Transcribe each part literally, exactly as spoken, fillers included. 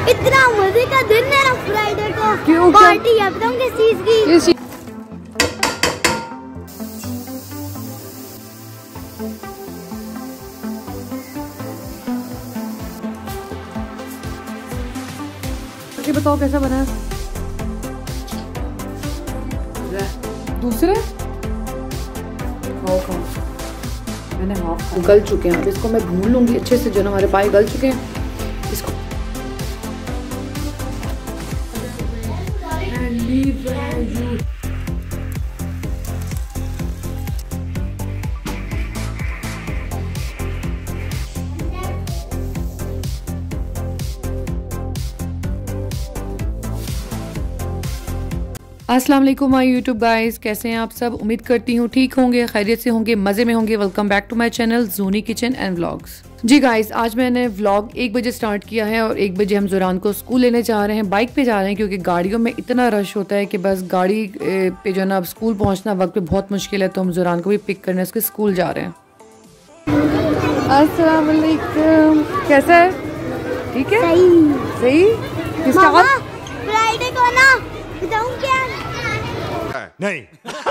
इतना मजे का दिन है ना फ्राइडे को। क्यों? पार्टी है, बताऊं किस चीज की? किस चीज? बताओ कैसा बना है? दूसरे खाओ खाओ, मैंने हाफ गल चुके हैं। अब इसको मैं भून लूंगी अच्छे से, जो ना हमारे पाए गल चुके हैं। इसको अस्सलाम वालेकुम माय यूट्यूब गाइस, कैसे हैं आप सब? उम्मीद करती हूँ ठीक होंगे, खैरियत से होंगे, मज़े में होंगे। Welcome back to my channel Zooni kitchen and vlogs. जी गाइस, आज मैंने व्लॉग एक बजे स्टार्ट किया है और एक बजे हम ज़ुरान को स्कूल लेने जा रहे हैं। बाइक पे जा रहे हैं क्योंकि गाड़ियों में इतना रश होता है कि बस गाड़ी पे जो है ना अब स्कूल पहुँचना वक्त पे बहुत मुश्किल है, तो हम ज़ुरान को भी पिक करने उसके स्कूल जा रहे हैं। अस्सलाम वालेकुम, कैसा है? ठीक है, सही सही। फ्राइडे को ना बताऊं क्या? नहीं।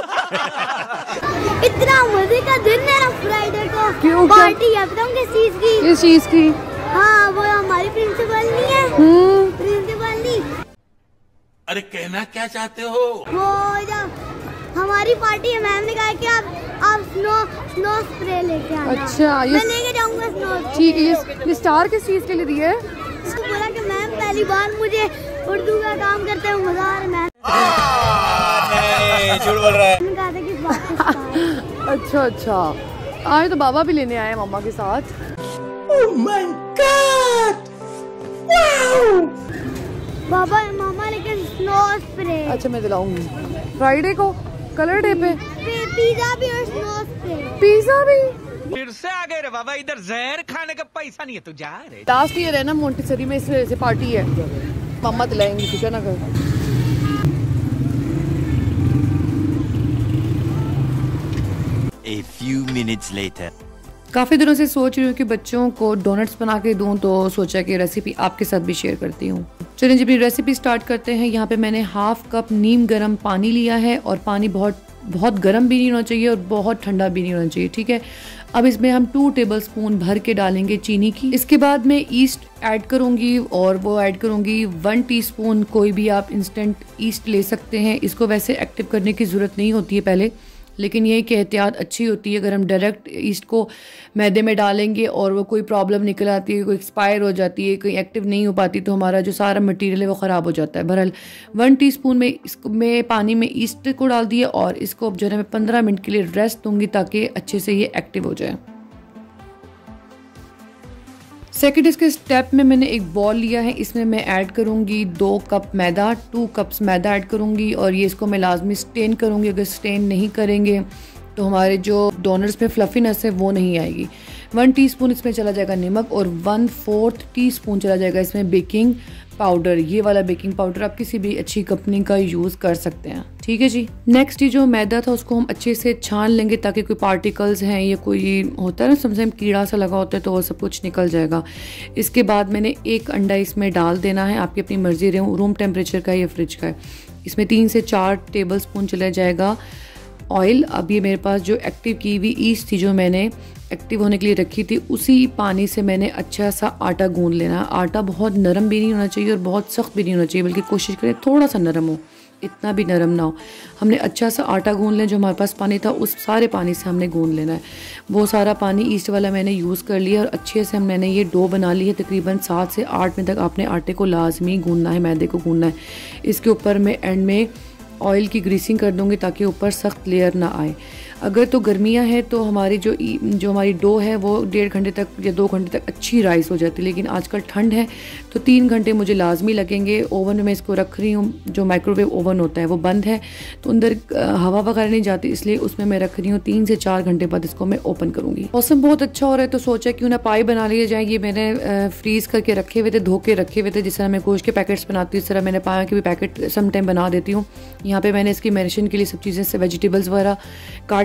इतना मजे का दिन है ना फ्राइडे को। क्यों? पार्टी है, बताऊं किस चीज की? किस चीज की? हाँ, वो हमारी प्रिंसिपल नहीं है, हम्म, प्रिंसिपल नहीं। अरे कहना क्या चाहते हो? वो जब हमारी पार्टी है, मैम ने कहा कि आप आप स्नो स्नो स्प्रे लेके आना। अच्छा, ये मैं लेके जाऊंगा स्नो। ठीक है। ये, ये स्टार किस चीज के लिए दिया है? उसको बोला कि मैम पहली बार मुझे उर्दू का काम करते हुए मजा आ रहा है। नहीं, झूठ बोल रहा है। मैंने कहा था कि इस बात को स्टार। अच्छा अच्छा, आज तो बाबा भी लेने आए मामा के साथ। Oh my God! Wow! बाबा मामा लेके स्नो स्प्रे। अच्छा, मैं दिलाऊंगी फ्राइडे को, कलर डे पे। पिज्जा भी और स्नो स्प्रे। पिज्जा भी फिर से आ गए रे बाबा, इधर जहर खाने का पैसा नहीं है तो जा रे। लास्ट ईयर है ना मोंटेसरी में, इस वजह से पार्टी है। मामा दिलाएंगे, ठीक है ना? कर A few minutes later. काफ़ी दिनों से सोच रही हूँ कि बच्चों को डोनट्स बना के दूँ, तो सोचा कि रेसिपी आपके साथ भी शेयर करती हूँ। चलिए जी, अपनी रेसिपी स्टार्ट करते हैं। यहाँ पे मैंने हाफ कप नीम गर्म पानी लिया है और पानी बहुत बहुत गर्म भी नहीं होना चाहिए और बहुत ठंडा भी नहीं होना चाहिए, ठीक है। अब इसमें हम टू टेबलस्पून भर के डालेंगे चीनी की। इसके बाद मैं ईस्ट ऐड करूँगी और वो ऐड करूँगी वन टीस्पून। कोई भी आप इंस्टेंट ईस्ट ले सकते हैं, इसको वैसे एक्टिव करने की ज़रूरत नहीं होती है पहले, लेकिन ये कि एहतियात अच्छी होती है। अगर हम डायरेक्ट ईस्ट को मैदे में डालेंगे और वो कोई प्रॉब्लम निकल आती है, कोई एक्सपायर हो जाती है, कोई एक्टिव नहीं हो पाती, तो हमारा जो सारा मटेरियल है वो ख़राब हो जाता है। बहरहाल वन टीस्पून में इसको मैं पानी में ईस्ट को डाल दिया और इसको अब जो है मैं पंद्रह मिनट के लिए रेस्ट दूँगी ताकि अच्छे से ये एक्टिव हो जाए। सेकेंड इसके स्टेप में मैंने एक बॉल लिया है, इसमें मैं ऐड करूँगी दो कप मैदा, टू कप्स मैदा ऐड करूँगी और ये इसको मैं लाजमी स्टेन करूँगी। अगर स्टेन नहीं करेंगे तो हमारे जो डोनट्स में फ्लफीनेस है वो नहीं आएगी। वन टीस्पून इसमें चला जाएगा नमक और वन फोर्थ टीस्पून चला जाएगा इसमें बेकिंग पाउडर। ये वाला बेकिंग पाउडर आप किसी भी अच्छी कंपनी का यूज़ कर सकते हैं, ठीक है जी। नेक्स्ट ये जो मैदा था उसको हम अच्छे से छान लेंगे ताकि कोई पार्टिकल्स हैं या कोई होता है ना समटाइम कीड़ा सा लगा होता है तो वो सब कुछ निकल जाएगा। इसके बाद मैंने एक अंडा इसमें डाल देना है, आपकी अपनी मर्जी, रूम टेम्परेचर का या फ्रिज का है। इसमें तीन से चार टेबल स्पून चला जाएगा ऑयल। अब ये मेरे पास जो एक्टिव की हुई ईस्ट थी जो मैंने एक्टिव होने के लिए रखी थी, उसी पानी से मैंने अच्छा सा आटा गूंद लेना। आटा बहुत नरम भी नहीं होना चाहिए और बहुत सख्त भी नहीं होना चाहिए, बल्कि कोशिश करें थोड़ा सा नरम हो, इतना भी नरम ना हो। हमने अच्छा सा आटा गूंद लें, जो हमारे पास पानी था उस सारे पानी से हमने गूंद लेना है। वो सारा पानी ईस्ट वाला मैंने यूज़ कर लिया और अच्छे से मैंने ये डो बना ली है। तकरीबन सात से आठ मिनट तक आपने आटे को लाजमी गूंदना है, मैदे को गूंदना है। इसके ऊपर मैं एंड में ऑयल की ग्रीसिंग कर दूंगी ताकि ऊपर सख्त लेयर ना आए। अगर तो गर्मियां हैं तो हमारी जो जो हमारी डो है वो डेढ़ घंटे तक या दो घंटे तक अच्छी राइस हो जाती है, लेकिन आजकल ठंड है तो तीन घंटे मुझे लाजमी लगेंगे। ओवन में मैं इसको रख रही हूँ, जो माइक्रोवेव ओवन होता है वो बंद है तो अंदर हवा वगैरह नहीं जाती, इसलिए उसमें मैं रख रही हूँ। तीन से चार घंटे बाद इसको मैं ओपन करूँगी। मौसम बहुत अच्छा हो रहा है तो सोचा क्यों ना पाई बना लिए जाए। ये मैंने फ्रीज करके रखे हुए थे, धो के रखे हुए थे। जिस तरह मैं गोश्त के पैकेट्स बनाती हूँ इस तरह मैंने पाया कि भी पैकेट सम टाइम बना देती हूँ। यहाँ पे मैंने इसकी मैरिनेशन के लिए सब चीज़ें से वेजिटेबल्स वगैरह काट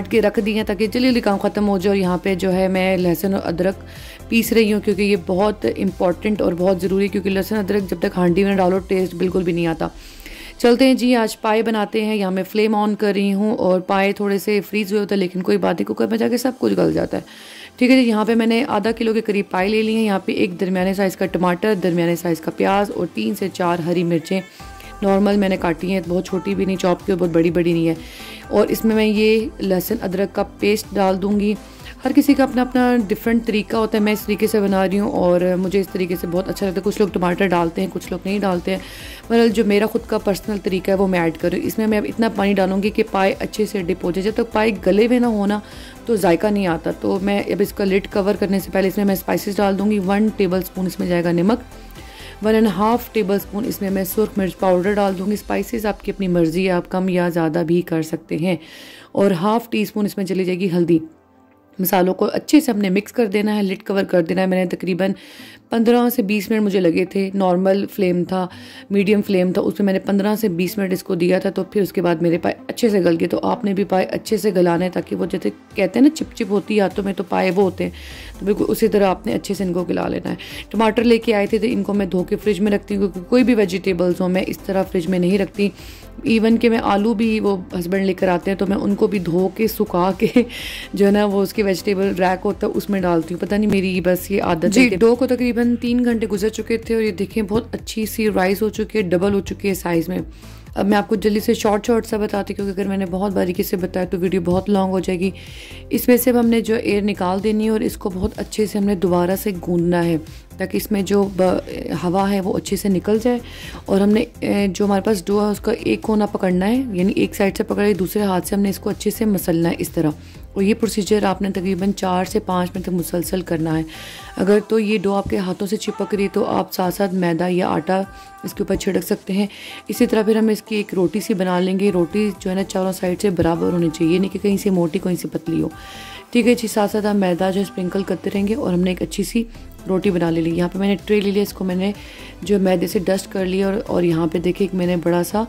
काट के रख दी हैं ताकि जल्दी जल्दी काम ख़त्म हो जाए। और यहाँ पे जो है मैं लहसुन और अदरक पीस रही हूँ क्योंकि ये बहुत इंपॉर्टेंट और बहुत ज़रूरी, क्योंकि लहसुन अदरक जब तक हांडी में डालो टेस्ट बिल्कुल भी नहीं आता। चलते हैं जी, आज पाए बनाते हैं। यहाँ मैं फ्लेम ऑन कर रही हूँ और पाए थोड़े से फ्रीज हुए होते हैं, लेकिन कोई बात नहीं, कुकर में जाके सब कुछ गल जाता है। ठीक है जी, यहाँ पे मैंने आधा किलो के करीब पाए ले लिए हैं। यहाँ पे एक दरमियाने साइज़ का टमाटर, दरमियाने साइज़ का प्याज और तीन से चार हरी मिर्चें नॉर्मल मैंने काटी हैं, बहुत छोटी भी नहीं चॉप की और बहुत बड़ी बड़ी नहीं है। और इसमें मैं ये लहसुन अदरक का पेस्ट डाल दूँगी। हर किसी का अपना अपना डिफरेंट तरीका होता है, मैं इस तरीके से बना रही हूँ और मुझे इस तरीके से बहुत अच्छा लगता है। कुछ लोग टमाटर डालते हैं, कुछ लोग नहीं डालते हैं। मतलब जो मेरा खुद का पर्सनल तरीका है वो मैं ऐड करूँ। इसमें मैं अब इतना पानी डालूंगी कि पाए अच्छे से डिप हो जाए। जब तक पाए गले हुए ना होना तो जायका नहीं आता। तो मैं अब इसका लिड कवर करने से पहले इसमें मैं स्पाइसेस डाल दूँगी। वन टेबल स्पून इसमें जाएगा नमक, one and half tablespoon इसमें मैं सुर्ख मिर्च पाउडर डाल दूँगी। स्पाइसेस आपकी अपनी मर्ज़ी है, आप कम या ज़्यादा भी कर सकते हैं। और हाफ़ टी स्पून इसमें चली जाएगी हल्दी। मसालों को अच्छे से हमने मिक्स कर देना है, लिड कवर कर देना है। मैंने तकरीबन पंद्रह से बीस मिनट मुझे लगे थे। नॉर्मल फ्लेम था, मीडियम फ्लेम था, उसमें मैंने पंद्रह से बीस मिनट इसको दिया था। तो फिर उसके बाद मेरे पाए अच्छे से गल गए। तो आपने भी पाए अच्छे से गलाने ताकि वो जैसे कहते हैं ना चिप चिप होती है हाथों में, तो पाए वो होते हैं, तो बिल्कुल उसी तरह आपने अच्छे से इनको गला लेना है। टमाटर लेके आए थे तो इनको मैं धो के फ्रिज में रखती हूँ, क्योंकि कोई भी वेजिटेबल्स हो मैं इस तरह फ्रिज में नहीं रखती। इवन कि मैं आलू भी वो हस्बैंड लेकर आते हैं तो मैं उनको भी धो के सुखा के जो है ना वो उसके वेजिटेबल रैक होता है उसमें डालती हूँ। पता नहीं मेरी बस ये आदत है। डो को तकरीबन तीन घंटे गुजर चुके थे और ये देखें बहुत अच्छी सी राइस हो चुकी है, डबल हो चुकी है साइज़ में। अब मैं आपको जल्दी से शॉर्ट शॉर्ट सा बताती हूँ, क्योंकि अगर मैंने बहुत बारीकी से बताया तो वीडियो बहुत लॉन्ग हो जाएगी। इसमें से अब हमने जो एयर निकाल देनी है और इसको बहुत अच्छे से हमने दोबारा से गूंदना है ताकि इसमें जो हवा है वो अच्छे से निकल जाए। और हमने जो हमारे पास डो है उसका एक कोना पकड़ना है, यानी एक साइड से पकड़े दूसरे हाथ से हमने इसको अच्छे से मसलना है इस तरह। और ये प्रोसीजर आपने तकरीबन चार से पाँच मिनट तक मुसलसल करना है। अगर तो ये डो आपके हाथों से चिपक रही तो आप साथ साथ मैदा या आटा इसके ऊपर छिड़क सकते हैं। इसी तरह फिर हम इसकी एक रोटी सी बना लेंगे। रोटी जो है ना चारों साइड से बराबर होनी चाहिए, नहीं कि कहीं से मोटी कहीं से पतली हो। ठीक है जी, साथ साथ हम मैदा जो स्प्रिंकल करते रहेंगे और हमने एक अच्छी सी रोटी बना ले ली। यहाँ पे मैंने ट्रे ले लिया, इसको मैंने जो मैदे से डस्ट कर लिया। और, और यहाँ पे देखिए एक मैंने बड़ा सा आ,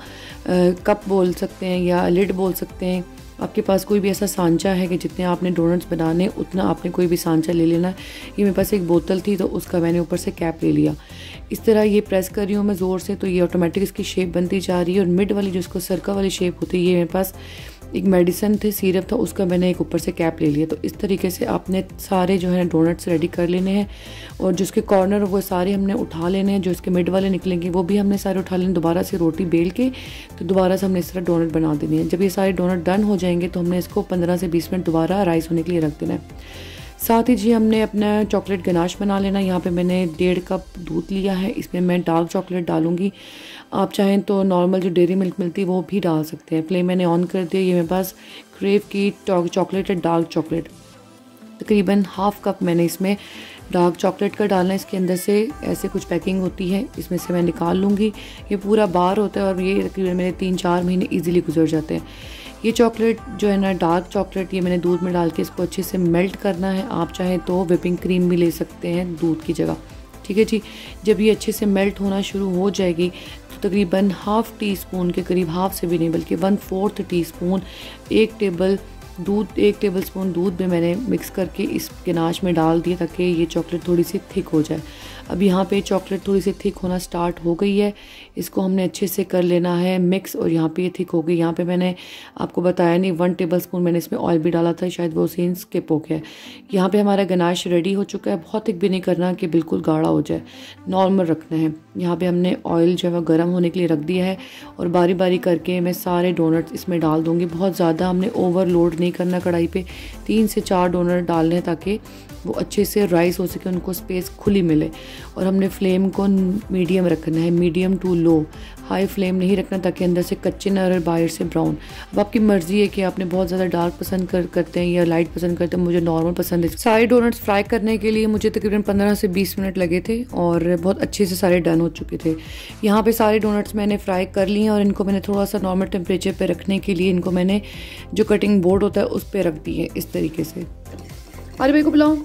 कप बोल सकते हैं या लिड बोल सकते हैं। आपके पास कोई भी ऐसा सांचा है कि जितने आपने डोनट्स बनाने उतना आपने कोई भी सांचा ले लेना है। ये मेरे पास एक बोतल थी तो उसका मैंने ऊपर से कैप ले लिया। इस तरह ये प्रेस कर रही हूँ मैं ज़ोर से, तो ये ऑटोमेटिक इसकी शेप बनती जा रही है। और मिड वाली जो इसको सर्कल वाली शेप होती है, ये मेरे पास एक मेडिसिन थे, सिरप था, उसका मैंने एक ऊपर से कैप ले लिया। तो इस तरीके से आपने सारे जो है ना डोनट्स रेडी कर लेने हैं। और जो इसके कॉर्नर वो सारे हमने उठा लेने हैं, जो इसके मिड वाले निकलेंगे वो भी हमने सारे उठा लेने। दोबारा से रोटी बेल के तो दोबारा से हमने इस तरह डोनट बना देनी है। जब ये सारे डोनट डन हो जाएंगे तो हमने इसको पंद्रह से बीस मिनट दोबारा राइस होने के लिए रख देना है। साथ ही जी हमने अपना चॉकलेट गनाश बना लेना। यहाँ पे मैंने डेढ़ कप दूध लिया है, इसमें मैं डार्क चॉकलेट डालूंगी। आप चाहें तो नॉर्मल जो डेयरी मिल्क मिलती है वो भी डाल सकते हैं। फ्लेम मैंने ऑन कर दिया। ये मेरे पास क्रेव की चॉकलेट है, डार्क चॉकलेट। तकरीबन हाफ कप मैंने इसमें डार्क चॉकलेट का डालना है। इसके अंदर से ऐसे कुछ पैकिंग होती है, इसमें से मैं निकाल लूँगी। ये पूरा बार होता है और ये तकरीबन मेरे तीन चार महीने ईजिली गुजर जाते हैं। ये चॉकलेट जो है ना डार्क चॉकलेट, ये मैंने दूध में डाल के इसको अच्छे से मेल्ट करना है। आप चाहें तो व्हिपिंग क्रीम भी ले सकते हैं दूध की जगह। ठीक है जी, जब ये अच्छे से मेल्ट होना शुरू हो जाएगी तो तकरीबन हाफ़ टी स्पून के करीब, हाफ़ से भी नहीं बल्कि वन फोर्थ टी स्पून, एक टेबल दूध एक टेबल स्पून दूध में मैंने मिक्स करके इस गनाश में डाल दिया ताकि ये चॉकलेट थोड़ी सी थिक हो जाए। अब यहाँ पे चॉकलेट थोड़ी सी थिक होना स्टार्ट हो गई है, इसको हमने अच्छे से कर लेना है मिक्स। और यहाँ पे ये थिक हो गई। यहाँ पे मैंने आपको बताया नहीं, वन टेबल स्पून मैंने इसमें ऑयल भी डाला था, शायद वो सीन स्किप हो गया। यहाँ पे हमारा गनाश रेडी हो चुका है। बहुत थिक भी नहीं करना कि बिल्कुल गाढ़ा हो जाए, नॉर्मल रखना है। यहाँ पे हमने ऑयल जो है गर्म होने के लिए रख दिया है और बारी बारी करके मैं सारे डोनट्स इसमें डाल दूँगी। बहुत ज़्यादा हमने ओवरलोड नहीं करना कढ़ाई पे, तीन से चार डोनट डालने ताकि वो अच्छे से राइस हो सके, उनको स्पेस खुली मिले। और हमने फ्लेम को मीडियम रखना है, medium to low, high flame नहीं रखना ताकि अंदर से कच्चे ना रहे, बाहर से ब्राउन। अब आपकी मर्ज़ी है कि आपने बहुत ज़्यादा डार्क पसंद कर करते हैं या लाइट पसंद करते हैं। मुझे नॉर्मल पसंद है। सारे डोनट्स फ्राई करने के लिए मुझे तकरीबन पंद्रह से बीस मिनट लगे थे और बहुत अच्छे से सारे डन हो चुके थे। यहाँ पे सारे डोनट्स मैंने फ्राई कर लिए और इनको मैंने थोड़ा सा नॉर्मल टेम्परेचर पर रखने के लिए इनको मैंने जो कटिंग बोर्ड होता है उस पर रख दी है इस तरीके से। अरे भाई को बुलाओ।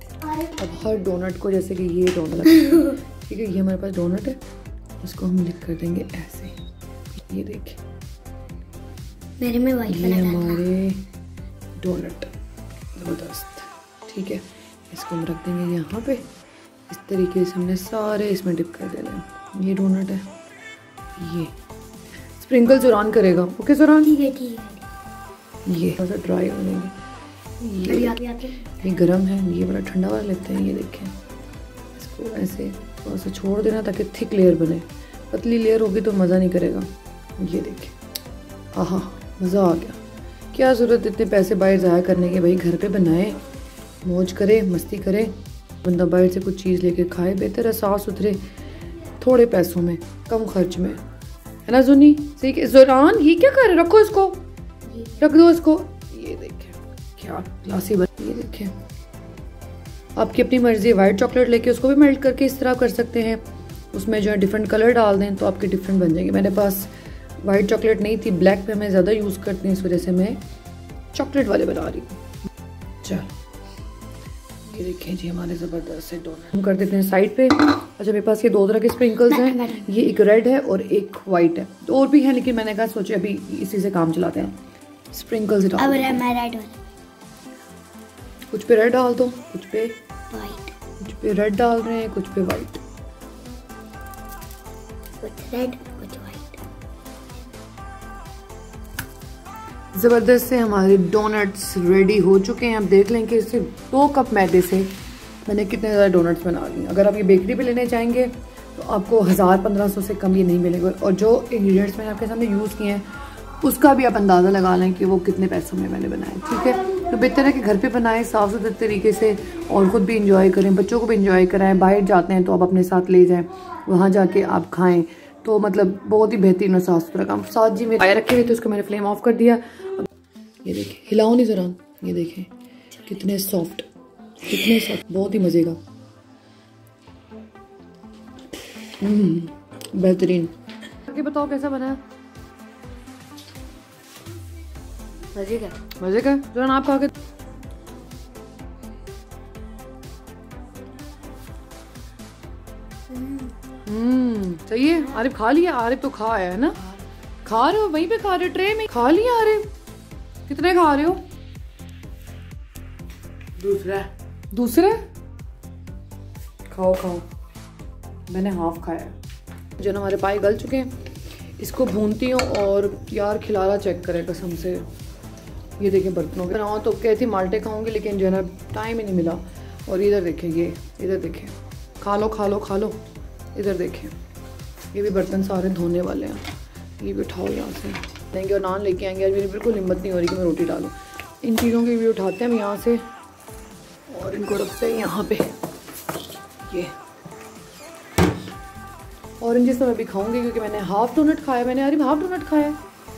अब हर डोनट को, जैसे कि ये डोनट ठीक है, ये हमारे पास डोनट है, इसको हम लिख कर देंगे ऐसे। ये देखिए मेरे में वाइट ये हमारे डोनट, ज़बरदस्त। ठीक है, इसको हम रख देंगे यहाँ पे। इस तरीके से हमने सारे इसमें डिप कर देने हैं। ये डोनट है, ये स्प्रिंकल ज़ुरान करेगा। ओके ज़ुरान, ठीक है ठीक है। ये थोड़ा सा ड्राई होने देंगे। ये आगे आगे ये गर्म है, ये बड़ा ठंडा वाला लेते हैं। ये देखें, इसको ऐसे थोड़ा सा छोड़ देना ताकि थिक लेयर बने। पतली लेयर होगी तो मज़ा नहीं करेगा। ये देखें, आहा मज़ा आ गया। क्या ज़रूरत इतने पैसे बाहर ज़ाया करने के, भाई घर पे बनाए, मौज करे, मस्ती करे। बंदा बाहर से कुछ चीज़ लेके खाए, बेहतर है साफ़ सुथरे, थोड़े पैसों में, कम खर्च में, है ना जुनी? सही। ज़ुरान ये क्या कर रहे, रखो इसको, रख दो इसको। ये देखें क्या क्लासी बन। ये देखें, आपकी अपनी मर्जी है। वाइट चॉकलेट लेके उसको भी मेल्ट करके इस तरह कर सकते हैं। उसमें जो है डिफरेंट कलर डाल दें तो आपके डिफरेंट बन जाएंगे। मेरे पास वाइट चॉकलेट नहीं थी, ब्लैक पे मैं ज़्यादा यूज़ करती हूँ, इस वजह से मैं चॉकलेट वाले बना रही हूँ। चल ये देखें जी, हमारे ज़बरदस्त से डोनट हम कर देते हैं साइड पे। अच्छा, मेरे पास ये दो तरह के स्प्रिंकल्स हैं, ये एक रेड है और एक वाइट है। तो और भी हैं, लेकिन मैंने कहा सोचे अभी इसी से काम चलाते हैं। स्प्रिंकल्स डाल, अब मैं रेड वाला, कुछ पे रेड डाल दो, कुछ पे वाइट, कुछ पे रेड डाल रहे हैं, कुछ पे वाइट। कुछ रेड कुछ वाइट। ज़बरदस्त से हमारे डोनट्स रेडी हो चुके हैं। अब देख लें कि सिर्फ दो कप मैदे से मैंने कितने ज़्यादा डोनट्स बना लिए। अगर आप ये बेकरी पे लेने जाएंगे तो आपको हज़ार पंद्रह सौ से कम ये नहीं मिलेगा। और जो इंग्रेडिएंट्स मैंने आपके सामने यूज़ किए हैं उसका भी आप अंदाज़ा लगा लें कि वो कितने पैसों में मैंने बनाए। ठीक है, तो बेहतर है कि घर पे बनाएं साफ़ सुथरे तरीके से और ख़ुद भी इंजॉय करें, बच्चों को भी इंजॉय कराएं। बाहर जाते हैं तो आप अपने साथ ले जाएं, वहाँ जाके आप खाएं, तो मतलब बहुत ही बेहतरीन और साफ़ सुथरा काम। साथ जी में आया रखे हुए थे, उसको मैंने फ्लेम ऑफ कर दिया। ये देखें, हिलाओ नहीं ज़रा, ये देखें कितने सॉफ्ट, कितने सॉफ्ट, बहुत ही मज़े का, बेहतरीन। आगे बताओ कैसा बना है? मजे का, मज़े का। ज़रा आप खा के हम्म सही है। आरिफ खा लिया? आरिफ तो खा आया है ना? खा रहे हो वहीं पे, खा रहे हो ट्रे में, खा लिया आरिफ? कितने खा रहे हो? दूसरा दूसरा खाओ खाओ, मैंने हाफ खाया। जो ना हमारे पाए गल चुके हैं, इसको भूनती हूँ और यार खिलाना चेक करें कसम से। ये देखें बर्तनों के बनाओ तो कहती माल्टे खाऊंगी, लेकिन जो है ना टाइम ही नहीं मिला। और इधर देखें, ये इधर देखें, खा लो खा लो खा लो। इधर देखें, ये भी बर्तन सारे धोने वाले हैं। ये भी उठाओ यहाँ से, लेंगे और नान लेके आएंगे। आज मेरी बिल्कुल हिम्मत नहीं हो रही कि मैं रोटी डालूँ। इन चीज़ों की भी उठाते हैं हम यहाँ से और इनको रखते हैं यहाँ पे। ये ऑरेंजेस तो मैं भी खाऊंगी क्योंकि मैंने हाफ डोनट खाया। मैंने अरे हाफ डोनट खाया।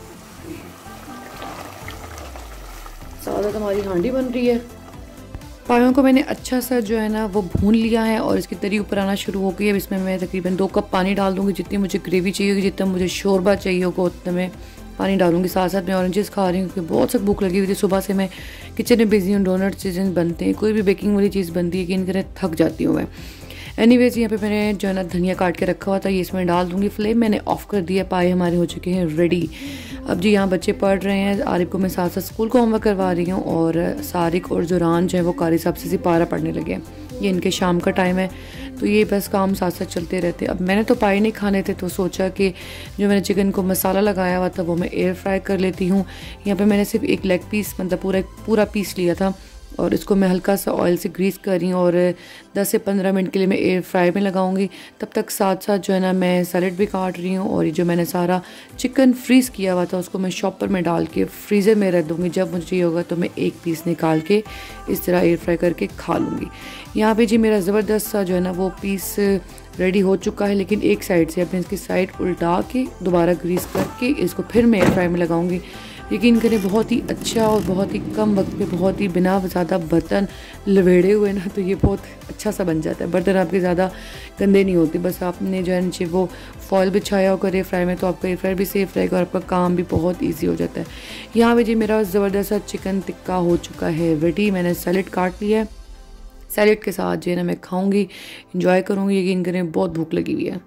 सादा हमारी हांडी बन रही है। पायों को मैंने अच्छा सा जो है ना वो भून लिया है और इसकी तरी ऊपर आना शुरू हो गई है। अब इसमें मैं तकरीबन दो कप पानी डाल दूँगी। जितनी मुझे ग्रेवी चाहिए होगी, जितना मुझे शोरबा चाहिए होगा, उतना मैं पानी डालूंगी। साथ साथ मैं ऑरेंजेस खा रही हूँ क्योंकि बहुत सख्त भूख लगी हुई थी। सुबह से मैं किचन में बिजी हूँ। डोनट चीज़ें बनते हैं, कोई भी बेकिंग वाली चीज़ बनती है कि इनके थक जाती हूँ मैं। एनीवेज यहाँ पे मैंने जो है ना धनिया काट के रखा हुआ था, ये इसमें डाल दूँगी। फ्लेम मैंने ऑफ कर दिया। पाए हमारे हो चुके हैं रेडी। अब जी यहाँ बच्चे पढ़ रहे हैं। आरिफ को मैं साथ साथ स्कूल को होमवर्क करवा रही हूँ और सारिक और जुरान जो है वो कारी साहब से सिपारा पढ़ने लगे हैं। ये इनके शाम का टाइम है, तो ये बस काम साथ साथ चलते रहते। अब मैंने तो पाए नहीं खाने थे, तो सोचा कि जो मैंने चिकन को मसाला लगाया हुआ था वो मैं एयर फ्राई कर लेती हूँ। यहाँ पे मैंने सिर्फ एक लेग पीस मतलब पूरा पूरा पीस लिया था और इसको मैं हल्का सा ऑयल से ग्रीस कर रही हूँ और दस से पंद्रह मिनट के लिए मैं एयर फ्राई में लगाऊंगी। तब तक साथ साथ जो है ना मैं सैलेड भी काट रही हूँ और ये जो मैंने सारा चिकन फ्रीज़ किया हुआ था उसको मैं शॉपर में डाल के फ्रीज़र में रख दूँगी। जब मुझे चाहिए होगा तो मैं एक पीस निकाल के इस तरह एयर फ्राई करके खा लूँगी। यहाँ पे जी मेरा ज़बरदस्त सा जो है ना वो पीस रेडी हो चुका है, लेकिन एक साइड से। अब मैं इसकी साइड उल्टा के दोबारा ग्रीस करके इसको फिर मैं एयर फ्राई में लगाऊंगी। यकीन करें बहुत ही अच्छा और बहुत ही कम वक्त पे, बहुत ही बिना ज़्यादा बर्तन लवेड़े हुए ना, तो ये बहुत अच्छा सा बन जाता है। बर्तन आपके ज़्यादा गंदे नहीं होते। बस आपने जो है नीचे वो फॉयल बिछाया होकर एयर फ्राई में, तो आपका एयर फ्राई भी सेफ रहेगा और आपका काम भी बहुत ईजी हो जाता है। यहाँ पे जी मेरा ज़बरदस्त सा चिकन टिक्का हो चुका है रेडी। मैंने सैलेड काट लिया है। सैलेड के साथ जो है ना मैं खाऊंगी, इंजॉय करूंगी। यकीन करें बहुत भूख लगी हुई है।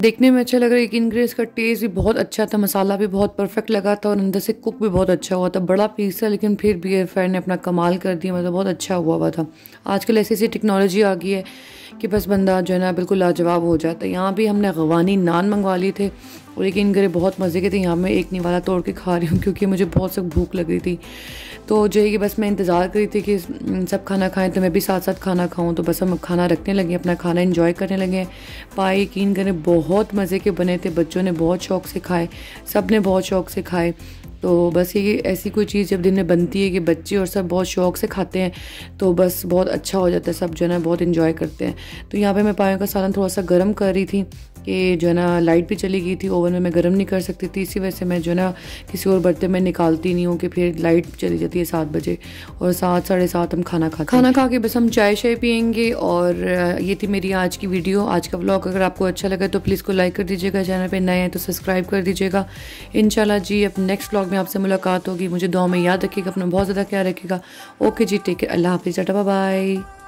देखने में अच्छा लग रहा है लेकिन इसका टेस्ट भी बहुत अच्छा था, मसाला भी बहुत परफेक्ट लगा था और अंदर से कुक भी बहुत अच्छा हुआ था। बड़ा पीस था लेकिन फिर भी एयर फ्रायर ने अपना कमाल कर दिया, मतलब बहुत अच्छा हुआ हुआ था। आजकल ऐसी ऐसी टेक्नोलॉजी आ गई है कि बस बंदा जो है ना बिल्कुल लाजवाब हो जाता है। यहाँ भी हमने गवानी नान मंगवा लिए थे और लेकिन गरे बहुत मज़े के थे। यहाँ मैं एक निवाला तोड़ के खा रही हूँ क्योंकि मुझे बहुत सख्त भूख लग रही थी। तो जो है कि बस मैं इंतज़ार कर रही थी कि सब खाना खाएं तो मैं भी साथ साथ खाना खाऊं। तो बस हम खाना रखने लगे, अपना खाना एंजॉय करने लगे। पाए यकीन करें बहुत मज़े के बने थे, बच्चों ने बहुत शौक़ से खाए, सब ने बहुत शौक़ से खाए। तो बस ये ऐसी कोई चीज़ जब दिन में बनती है कि बच्चे और सब बहुत शौक़ से खाते हैं तो बस बहुत अच्छा हो जाता है, सब जो है ना बहुत इन्जॉय करते हैं। तो यहाँ पे मैं पायों का सालन थोड़ा सा गर्म कर रही थी कि जो है ना लाइट भी चली गई थी, ओवन में मैं गर्म नहीं कर सकती थी, इसी वजह से मैं जो है ना किसी और बर्तन में निकालती नहीं हूँ कि फिर लाइट चली जाती है सात बजे और सात साढ़े सात हम खाना खाते खाना खा के बस हम चाय शाय पियेंगे। और ये थी मेरी आज की वीडियो, आज का व्लॉग। अगर आपको अच्छा लगा तो प्लीज़ को लाइक कर दीजिएगा, चैनल पर नए हैं तो सब्सक्राइब कर दीजिएगा। इंशाल्लाह जी अब नेक्स्ट व्लॉग में आपसे मुलाकात होगी। मुझे दुआ में याद रखिएगा, अपना बहुत ज़्यादा ख्याल रखिएगा। ओके जी, टेक केयर, अल्लाह हाफिज़, टाटा बाय बाय।